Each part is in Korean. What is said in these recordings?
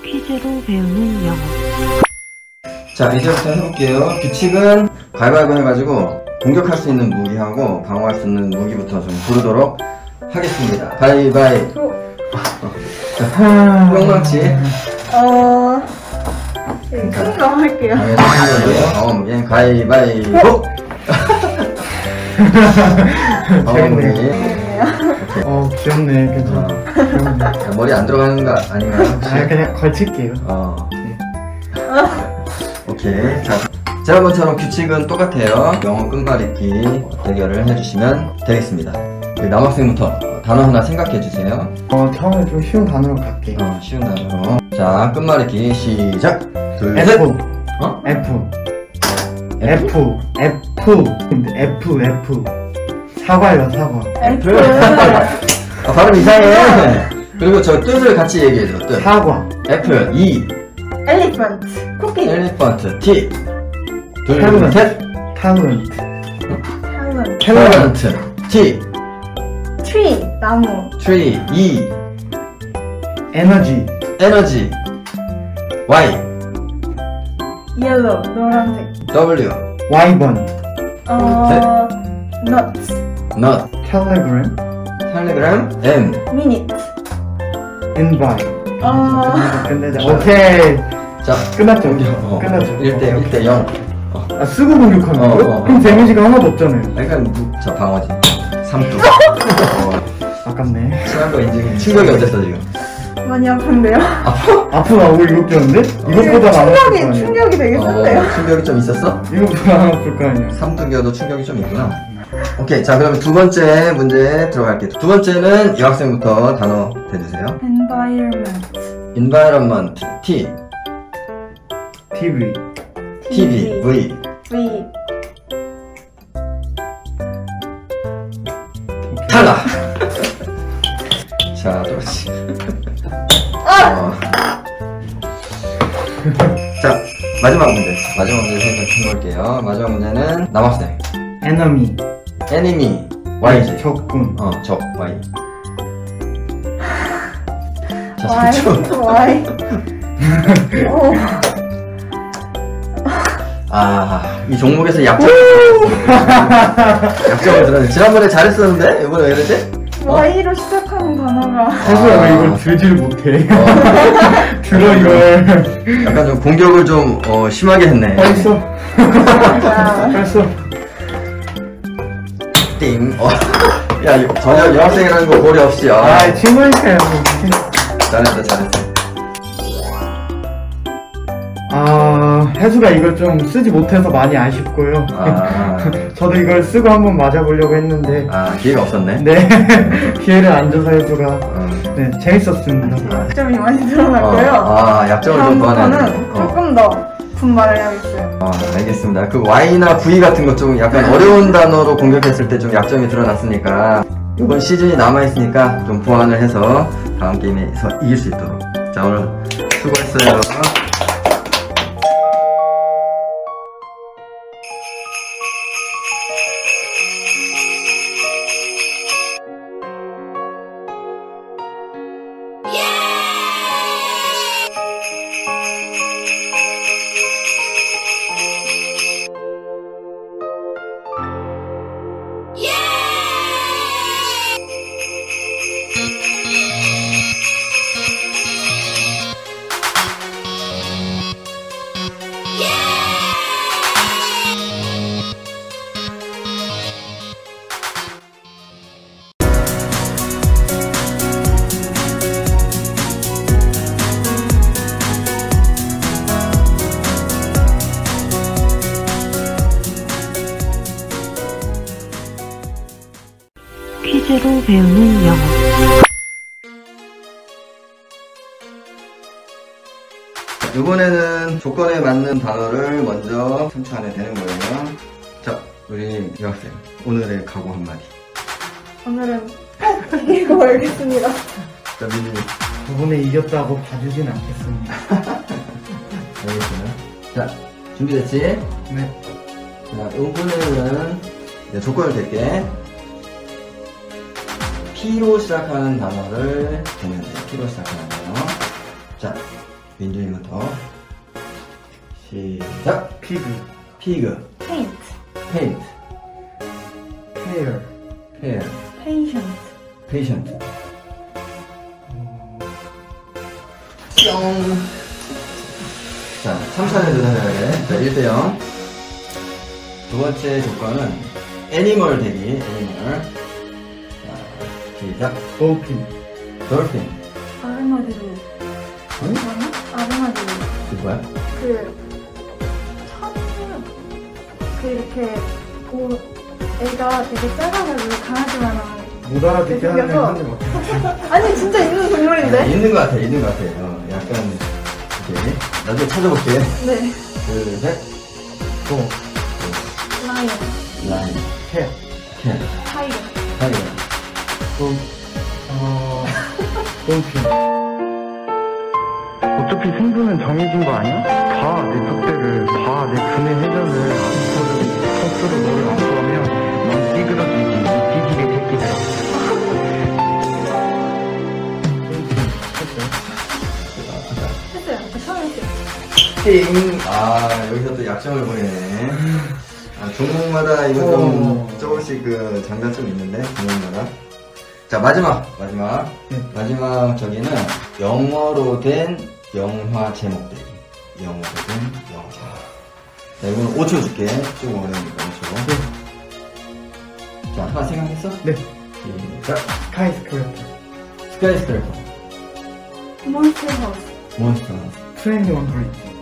퀴즈로 배우는 영어. 자, 이제부터 해볼게요. 규칙은 가위바위보 해가지고 공격할 수 있는 무기하고 방어할 수 있는 무기부터 좀 부르도록 하겠습니다. 가위바위보. 뿅망치. 큰 거 할게요. 방어 무기 가위바위보. 방어 무기. 귀엽네. 괜찮아. 귀엽네. 머리 안 들어가는 거 아닌가요? 혹시? 그냥 걸칠게요. 네. 오케이. 자, 지난번처럼 규칙은 똑같아요. 영어 끝말잇기 대결을 해주시면 되겠습니다. 남학생부터 단어 하나 생각해주세요. 처음에 좀 쉬운 단어로 갈게요. 쉬운 단어로. 자, 끝말잇기 시작! 둘, 셋! F. F. 사과요, 사과. F. 발음 이상해. 그리고 저 뜻을 같이 얘기해줘. 뜻. 사과. F, E. 엘리펀트. 코끼리. 엘리펀트. T. 둘, 탤런트. 셋. 탤런트. T. 트리. 나무. Tree. E. 에너지. Y. 옐로우. 노란색. W. 와이번. 넛. 텔레그램. M. 미니트. 인바이. 끝내자. 자. 오케이. 자, 끝났죠? 끝났죠. 1대 0. 쓰고 공격하는 거요? 그럼 데미지가 하나도 없잖아요. 그러니까 자, 방어지. 3두. 아깝네. 친한 거 인증. 충격이 어땠어 지금? 많이 아픈데요? 아프나? 오, 이거 꼈는데? 이것보다 안 아플 거 아니야. 충격이 되게 센데요? 충격이 좀 있었어? 이것보다 안 아플 거 아니야. 3두겨도 충격이 좀 있구나. 오케이, 자 그러면 두 번째 문제 들어갈게요. 두 번째는 여학생부터 단어 대주세요. Environment. T. TV. TV. V. 탈락! 자, 똑같이. 자, 마지막 문제 생각해볼게요. 마지막 문제는 남학생. Enemy. Y지. 적군. 적. Y. 자, Y. 이 종목에서 약점을 들었네. 지난번에 잘했었는데? 이번에 왜 그러지? Y로 시작하는 단어가. 혜수야, 왜 이걸 들지를 못해? 들어, 이걸. 약간 좀 공격을 좀 심하게 했네. 했어. 띵. 야, 전혀 여학생이라는 거 고려 없이. 친구니까요. 잘했어. 혜수가 이걸 좀 쓰지 못해서 많이 아쉽고요. 저도 이걸 쓰고 한번 맞아보려고 했는데. 기회가 없었네. 네. 기회를 안 줘서 혜수가. 네, 재밌었습니다. 약점이 많이 드러났고요. 약점을 좀 보완하는. 다음부터는 조금 더 분발을 해야겠어요. 알겠습니다. 그 Y나 V 같은 것 좀 약간 어려운 단어로 공격했을 때 좀 약점이 드러났으니까 이번 시즌이 남아있으니까 좀 보완을 해서 다음 게임에서 이길 수 있도록. 자, 오늘 수고했어요. 퀴즈로 배우는 영어. 이번에는 조건에 맞는 단어를 먼저 선출하면 되는 거예요. 자, 우리 여학생 오늘의 각오 한마디. 오늘은 꼭 이기고 말겠습니다. 자, 민준이. 저번에 이겼다고 봐주진 않겠습니다. 알겠어요. 자, 준비됐지? 네. 자, 이번에는 조건을 댈게. P로 시작하는 단어를 대면 돼요. P로 시작하는 단어. 자, 민준이부터. 시작! 피그, 피그, 페인트, 페인트, 페어, 페어, 페이션트, 페이션트. 뿅! 자, 3차례 도전해야 돼. 자, 1대0. 두 번째 조건은 애니멀 대기, 애니멀. 자, 시작. 돌핀, 돌핀. 아르마디로. 응? 뭐냐? 아르마디로. 그 뭐야? 그 이렇게 애가 되게 작아가지고 강아지만한. 못 알아듣게 하는 생겨서. 애한테 막. 아니 진짜 있는 동물인데? 있는 것 같아, 있는 것 같아. 약간, 이렇게. 나중에 찾아볼게. 네. 둘, 셋. 또, 라이언, 라인, 캣, 캔, 타이거. 타이거. 돌, 돌핀. 어차피 승부는 정해진 거 아니야? 봐, 내 턱대를, 봐, 내 분의 회전을 스스로 너를 압수하면 넌 찌그러지지, 이 찌질의 새끼들아. 했어요. 처음 했어요. 띵! 여기서 또 약점을 보이네. 종목마다 이거 좀 조금씩 그 장단점이 있는데, 종목마다. 자, 마지막. 마지막 저기는 영어로 된 영화 제목 대기. 영어로 된 영화 제목. 자, 이거는 5초 줄게. 조금 어려우니까 5초. 자, 하나 생각했어? 네. 시작. 스카이스크래퍼, 스카이스크래퍼. 몬스터 하우스. 몬스터. 트레인 원 브릿지.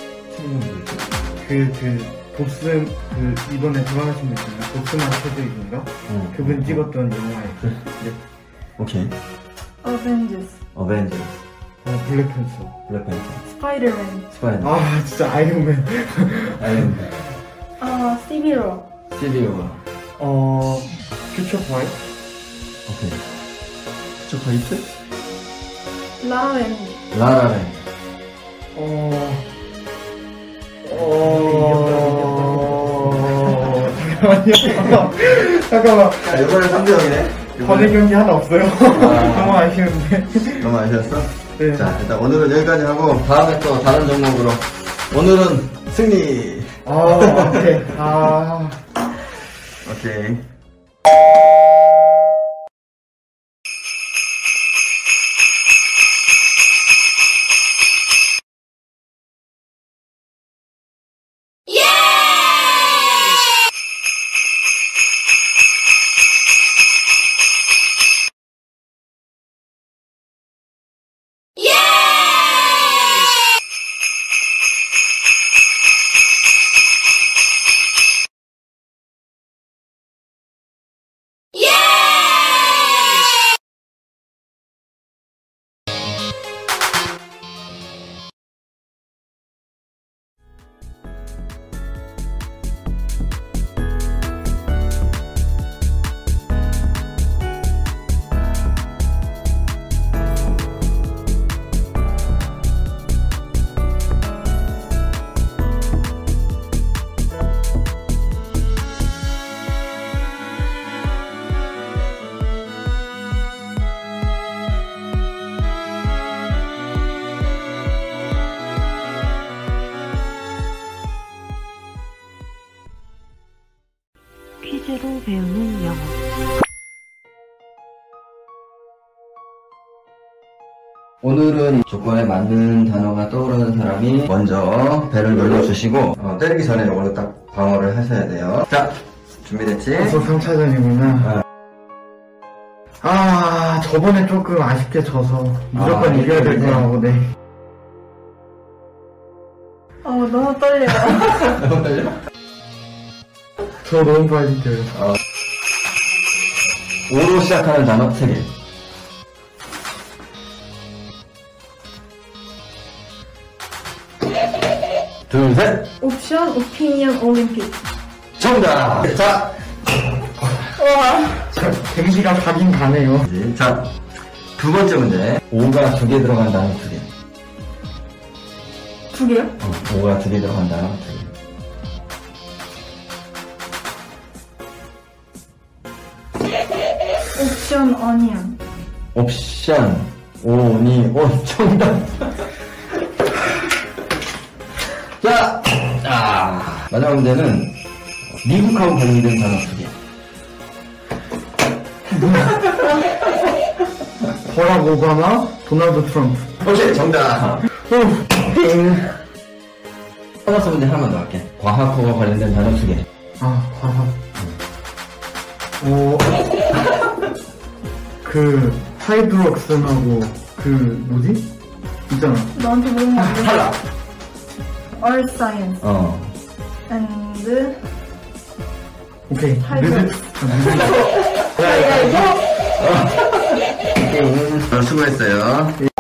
보스, 이번에 돌아가신 분 있잖아요. 보스만 캐드인가? 그분 찍었던 영화에. 네. 오케이. 어벤져스. 어벤져스. 블랙팬서. 블랙팬서. 스파이더맨. 스파이더. 아, 진짜 아이언맨. 아이언맨. 시비로. 시비오. 퓨처 파이트? 오케이. 퓨처 파이트? 라라랜드. 라라랜드. 잠깐만. 자, 이번엔 3대0이네. 번외 경기 하나 없어요. 너무 아쉬운데. 너무 아쉬웠어? 네. 자, 일단 오늘은 여기까지 하고, 다음에 또 다른 종목으로. 오늘은 승리! 오케이. 오케이. 퀴즈로 배우는 영어. 오늘은 조건에 맞는 단어가 떠오르는 사람이 먼저 벨을 눌러주시고, 때리기 전에 이걸로 딱 방어를 하셔야 돼요. 자, 준비됐지? 벌써 3차전이구나. 저번에 조금 아쉽게 져서 무조건 이겨야 될 거라고, 네. 너무 떨려요. 너무 떨려? 저 너무 빨리 돼요. O로 시작하는 단어 3개. 둘, 셋. 옵션, 오피니언, 올림픽. 정답. 자, 갱기가 가긴 가네요. 자, 두 번째 문제. O가 2개 들어간 단어 2개. 2개요? O가 2개 들어간 단어 2개. 옵션, 어니언. 옵션, 오니, 정답. 마지막 문제는 미국하고 관련된 단어 2개. 버락 오바마, 도널드 트럼프. 오케이, 정답. 띵. 보너스 문제 하나만 더 할게. 과학과 관련된 단어 2개. 아, 과학. 그, 하이드록슨하고, 그, 뭐지? 있잖아. 너한테 물으면 안 돼. 탈락. Earth Science and 오케이. 하이드록슨. 뮤직. 수고했어요.